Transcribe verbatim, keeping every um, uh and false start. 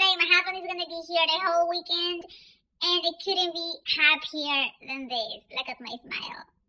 way, my husband is gonna be here the whole weekend, and it couldn't be happier than this. Look at my smile.